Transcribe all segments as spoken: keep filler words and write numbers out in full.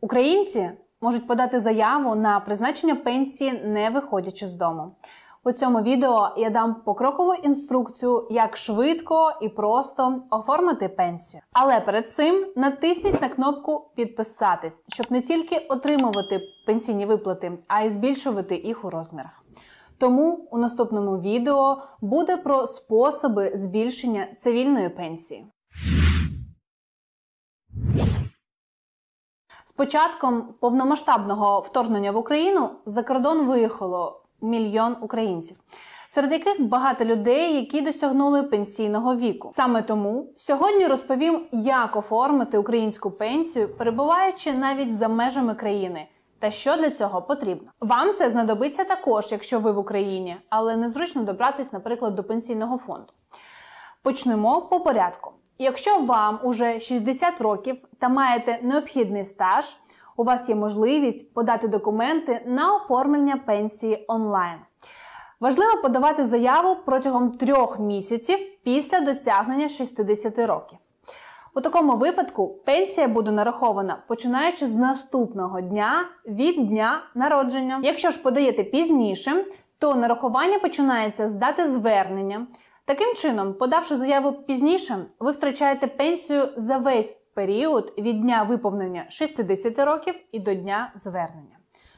Українці можуть подати заяву на призначення пенсії, не виходячи з дому. У цьому відео я дам покрокову інструкцію, як швидко і просто оформити пенсію. Але перед цим натисніть на кнопку «Підписатись», щоб не тільки отримувати пенсійні виплати, а й збільшувати їх у розмірах. Тому у наступному відео буде про способи збільшення цивільної пенсії. З початком повномасштабного вторгнення в Україну за кордон виїхало мільйон українців, серед яких багато людей, які досягнули пенсійного віку. Саме тому сьогодні розповім, як оформити українську пенсію, перебуваючи навіть за межами країни, та що для цього потрібно. Вам це знадобиться також, якщо ви в Україні, але незручно добратись, наприклад, до пенсійного фонду. Почнемо по порядку. Якщо вам уже шістдесят років та маєте необхідний стаж, у вас є можливість подати документи на оформлення пенсії онлайн. Важливо подавати заяву протягом трьох місяців після досягнення шістдесяти років. У такому випадку пенсія буде нарахована починаючи з наступного дня від дня народження. Якщо ж подаєте пізніше, то нарахування починається з дати звернення. Таким чином, подавши заяву пізніше, ви втрачаєте пенсію за весь період від дня виповнення шістдесяти років і до дня звернення.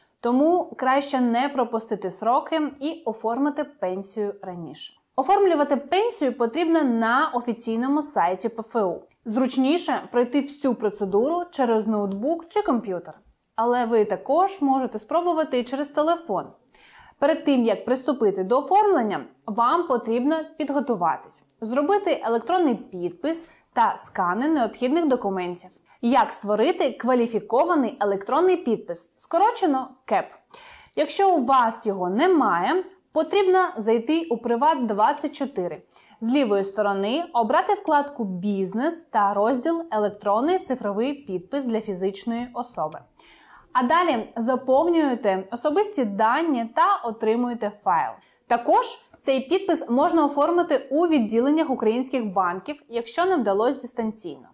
Тому краще не пропустити сроки і оформити пенсію раніше. Оформлювати пенсію потрібно на офіційному сайті Пе Фе У. Зручніше пройти всю процедуру через ноутбук чи комп'ютер. Але ви також можете спробувати і через телефон. Перед тим, як приступити до оформлення, вам потрібно підготуватись, зробити електронний підпис та скани необхідних документів. Як створити кваліфікований електронний підпис, скорочено Кеп. Якщо у вас його немає, потрібно зайти у Приват двадцять чотири. З лівої сторони обрати вкладку «Бізнес» та розділ «Електронний цифровий підпис для фізичної особи». А далі заповнюєте особисті дані та отримуєте файл. Також цей підпис можна оформити у відділеннях українських банків, якщо не вдалося дистанційно.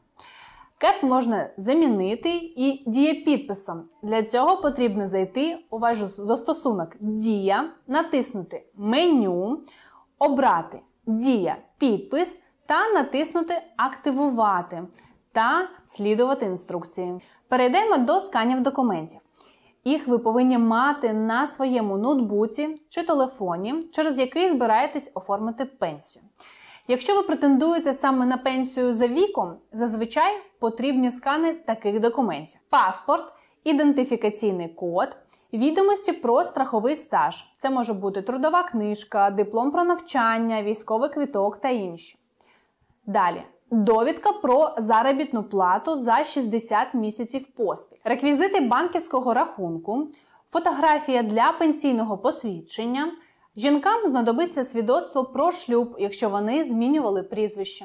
Кеп можна замінити і дієпідписом. Для цього потрібно зайти у ваш застосунок «Дія», натиснути «Меню», обрати «Дія підпис» та натиснути «Активувати» та слідувати інструкції. Перейдемо до сканів документів. Їх ви повинні мати на своєму ноутбуці чи телефоні, через який збираєтесь оформити пенсію. Якщо ви претендуєте саме на пенсію за віком, зазвичай потрібні скани таких документів: паспорт, ідентифікаційний код, відомості про страховий стаж. Це може бути трудова книжка, диплом про навчання, військовий квиток та інші. Далі. Довідка про заробітну плату за шістдесят місяців поспіль. Реквізити банківського рахунку, фотографія для пенсійного посвідчення. Жінкам знадобиться свідоцтво про шлюб, якщо вони змінювали прізвище.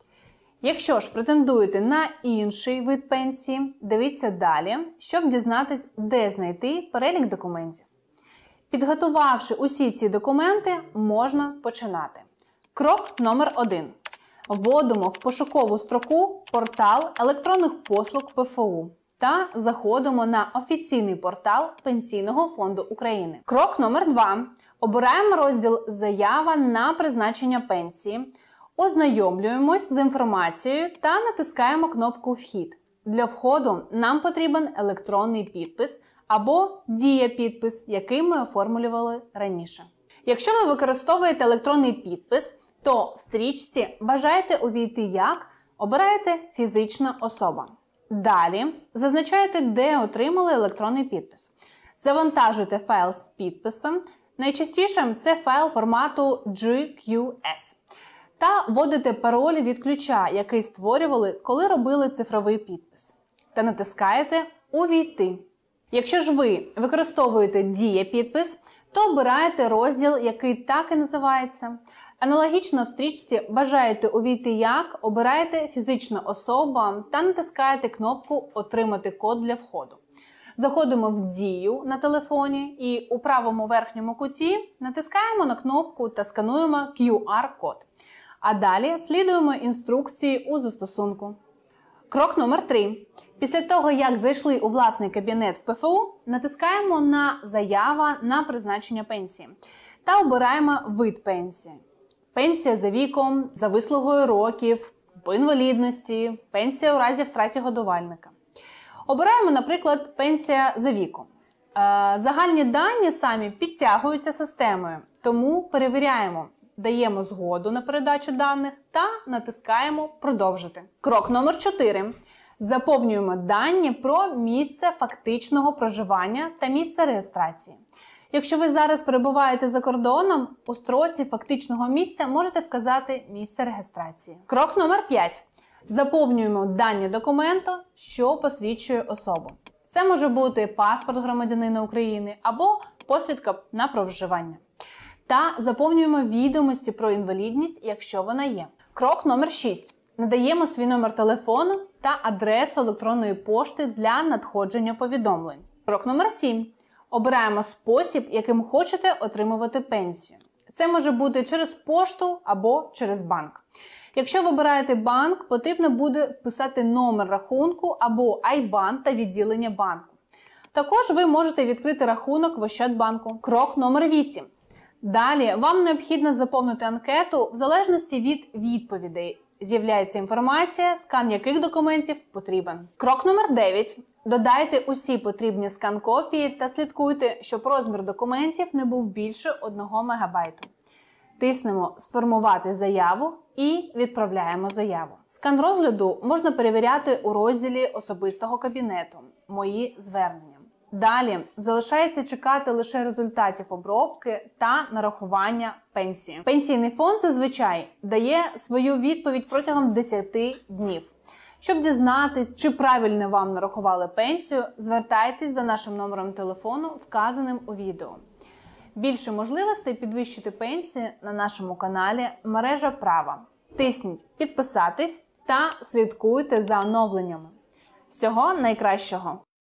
Якщо ж претендуєте на інший вид пенсії, дивіться далі, щоб дізнатись, де знайти перелік документів. Підготувавши усі ці документи, можна починати. Крок номер один. Вводимо в пошукову строку портал електронних послуг Пе Фе У та заходимо на офіційний портал Пенсійного фонду України. Крок номер два. Обираємо розділ «Заява на призначення пенсії», ознайомлюємось з інформацією та натискаємо кнопку «Вхід». Для входу нам потрібен електронний підпис або дія-підпис, який ми оформлювали раніше. Якщо ви використовуєте електронний підпис, то в стрічці «Бажаєте увійти як?» обираєте «Фізична особа». Далі зазначаєте, де отримали електронний підпис. Завантажуйте файл з підписом. Найчастіше це файл формату джі кью ес. Та вводите пароль від ключа, який створювали, коли робили цифровий підпис. Та натискаєте «Увійти». Якщо ж ви використовуєте дія-підпис, то обираєте розділ, який так і називається. Аналогічно в стрічці «Бажаєте увійти як?» обираєте «Фізична особа» та натискаєте кнопку «Отримати код для входу». Заходимо в «Дію» на телефоні і у правому верхньому куті натискаємо на кнопку та скануємо кью ар код. А далі слідуємо інструкції у застосунку. Крок номер три. Після того, як зайшли у власний кабінет в Пе Фе У, натискаємо на «Заява на призначення пенсії» та обираємо вид пенсії. Пенсія за віком, за вислугою років, по інвалідності, пенсія у разі втраті годувальника. Обираємо, наприклад, пенсія за віком. Загальні дані самі підтягуються системою, тому перевіряємо, даємо згоду на передачу даних та натискаємо «Продовжити». Крок номер чотири. Заповнюємо дані про місце фактичного проживання та місце реєстрації. Якщо ви зараз перебуваєте за кордоном, у строці фактичного місця можете вказати місце реєстрації. Крок номер п'ять. Заповнюємо дані документу, що посвідчує особу. Це може бути паспорт громадянина України або посвідка на проживання. Та заповнюємо відомості про інвалідність, якщо вона є. Крок номер шість. Надаємо свій номер телефону та адресу електронної пошти для надходження повідомлень. Крок номер сім. Обираємо спосіб, яким хочете отримувати пенсію. Це може бути через пошту або через банк. Якщо вибираєте банк, потрібно буде вписати номер рахунку або ай бан та відділення банку. Також ви можете відкрити рахунок в Ощадбанку. Крок номер вісім. Далі вам необхідно заповнити анкету в залежності від відповідей. З'являється інформація, скан яких документів потрібен. Крок номер дев'ять. Додайте усі потрібні скан-копії та слідкуйте, щоб розмір документів не був більше одного мегабайту. Тиснемо «Сформувати заяву» і відправляємо заяву. Скан розгляду можна перевіряти у розділі особистого кабінету «Мої звернення». Далі залишається чекати лише результатів обробки та нарахування пенсії. Пенсійний фонд зазвичай дає свою відповідь протягом десяти днів. Щоб дізнатись, чи правильно вам нарахували пенсію, звертайтесь за нашим номером телефону, вказаним у відео. Більше можливостей підвищити пенсії на нашому каналі «Мережа права». Тисніть «Підписатись» та слідкуйте за оновленнями. Всього найкращого!